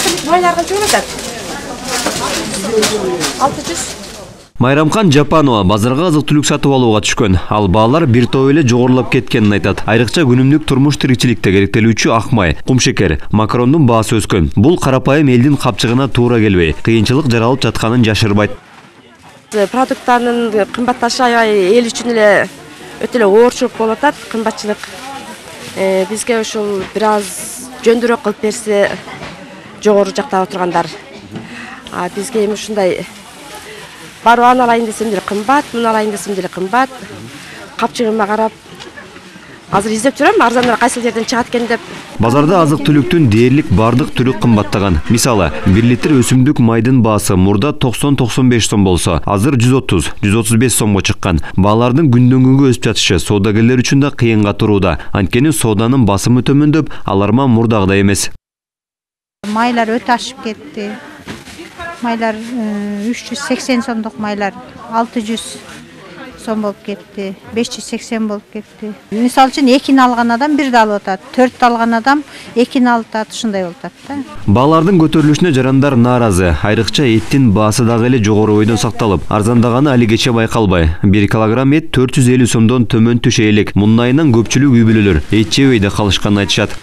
Майлар канча болот? 600. Майрамкан Жапанова базарга азык-түлүк сатып алууга түшкөн. Ал баалар бир топ эле жогорулап кеткенин айтат. Айрыкча күнүмдүк турмуш тиричиликте керектелүүчү ак май, кумшекер, макарондун баасы өскөн. Бул карапайым элдин капчыгына туура келбей, кыйынчылык жаралып жатканын жашырбайт. Продукттардын кымбатташы аябай эл үчүн эле өтө эле оорчулук болуп атат, кымбатчылык. Бизге ушул бир аз жөндүрөөк кылып берсе, жогору жакта отургандар. Бизге эми ушундай барып аны алайын десем деле кымбат, муну алайын десем деле кымбат. Капчыгыма карап, азыр издеп жүрөм, арзаныраак кайсыл жерден чыгат экен деп. Базарда азык-түлүктүн дээрлик бардык түрү кымбаттаган. Мисалы, 1 литр өсүмдүк майдын баасы мурда 90-95 сом болсо, азыр 130-135 сомго чыккан. Баалардын күндөн күнгө өсүп жатышы соодагерлер үчүн да кыйынга турууда. Анткени сооданын басымы төмөндөп, аларман мурдагыдай эмес. Майлар өтө ашып кетти. Майлар 380 сомдук майлар 600 сом болуп кетти, 580 болуп кетти. Мисалы үчүн 2-ни алган адам 1-ди алып атат, 4-ті алган адам 2-ни алып атат, ушундай болуп атат да. Баалардын көтөрүлүшүнө жарандар нааразы. Айрыкча эттин баасы дагы эле жогору бойдон сакталып, арзандаганы али кече байкалбай. 1 килограмм эт 450 сомдон төмөн түшө элек. Мунун айынан көпчүлүк үй бүлөлөр эт жебей да калышканын айтышат.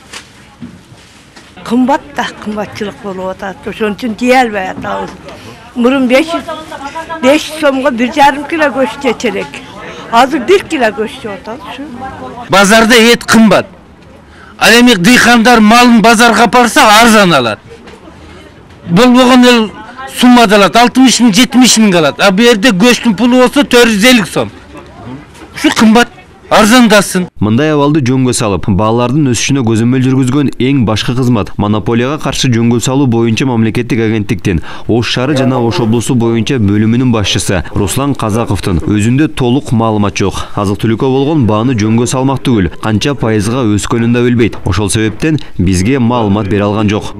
Кымбат да кымбатчылык болуп атат. Ошон үчүн жей албай атабыз. Мурун 500 сомго 1,5 кило көч жечерек. Азыр 1 кило көч жеп атат. Базарда эт кымбат. Ал эми дыйкандар малын базарга апарса арзан алат. Болбогон эл суммада алат, 60 миң, 70 миң алат. А бу жерде көчтүн пулу болсо 450 сом. Ушу кымбат. Арзандасын. Мындай абалды жөнгө салып, баалардын өсүшүнө көзөмөл жүргүзгөн эң башкы кызмат монополияга каршы жөнгө салуу боюнча мамлекеттик агенттиктин Ош шаары жана Ош облусу боюнча бөлүмүнүн башчысы Руслан Казаковдун өзүндө толук маалымат жок. Азык-түлүккө болгон бааны жөнгө салмак түгүл, канча пайызга өскөнүн да билбейт. Ошол себептен бизге маалымат бере алган жок.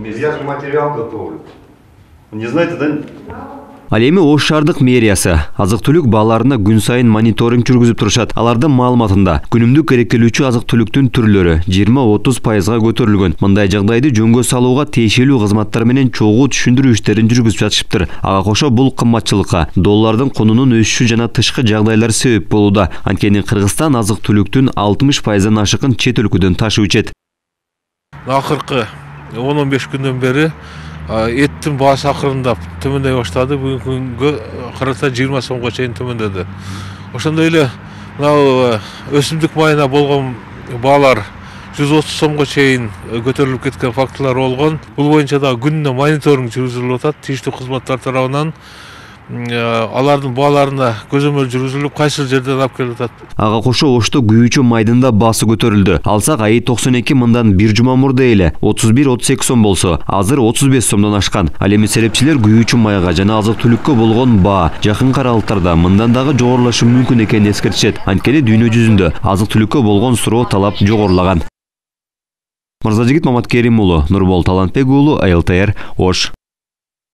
Не знаете, да? Ал эми Ош шаардык мэриясы азык-түлүк бааларына күн сайын мониторинг жүргүзүп турушат. Алардын маалыматында күнүмдүк керектелүүчү азык-түлүктүн түрлөрү 20-30% көтөрүлгөн. Мындай жагдайды жөнгө салууга тиешелүү кызматтар менен чогуу түшүндүрүү иштерин жүргүзүп жатышыптыр. Ага кошо бул кымбатчылыкка доллардын конунун өсүшү жана тышкы жагдайлар себеп болууда. Анткени Кыргызстан азык-түлүктүн 60%-дан ашыгын чет өлкөдөн ташып ичет. Акыркы 10-15 күндөн бери эттин баасы акырындап төмөндөй баштады. Бүгүнкү күнгө карата 20 сомго чейин төмөндөдү. Ошондой эле мына өсүмдүк майына болгон баалар 130 сомго чейин көтөрүлүп кеткен фактылар болгон. Бул боюнча да күнүнө мониторинг жүргүзүлүп атат. Тийиштүү кызматтар тарабынан алардын бааларына көзөмөл жүргүзүлүп, кайсы жерден алып келип атат. Ага кошо Ошто күйүүчү майдын да баасы көтөрүлдү. Алсак айы 92 мындан бир жума мурда эле 31-32 сом болсо, азыр 35 сомдон ашкан. Ал эми серепчилер күйүүчү майга жана азык-түлүккө болгон баа жакын аралыктарда мындан дагы жогорулашы мүмкүн экенин эскертишет. Анткени дүйнө жүзүндө азык-түлүккө болгон суроо талап жогорулаган. Мырзажигит Маматкерим уулу, Нурбол Талантбек уулу, АЛТР, Ош.